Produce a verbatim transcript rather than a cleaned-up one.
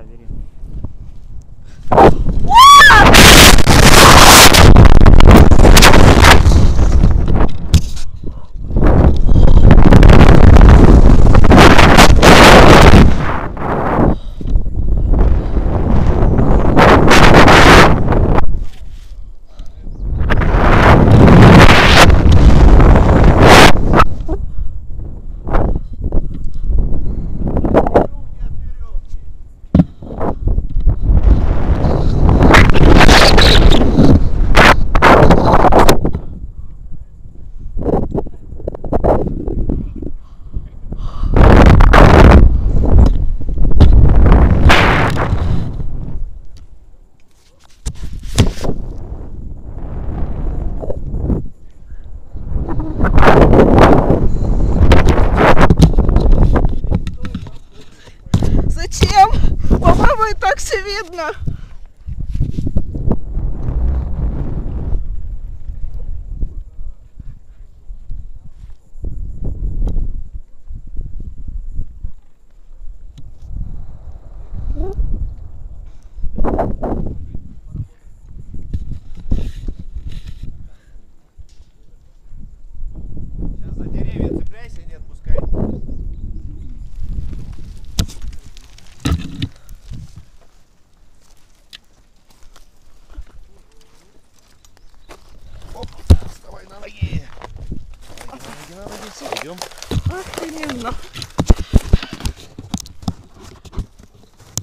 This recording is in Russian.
Давай, бери. Зачем? Попробуй, так все видно. Сейчас за деревья цепляйся, не отпускай. Оп, вставай на ноги. На ноги, на ноги, все, идем. Охрененно.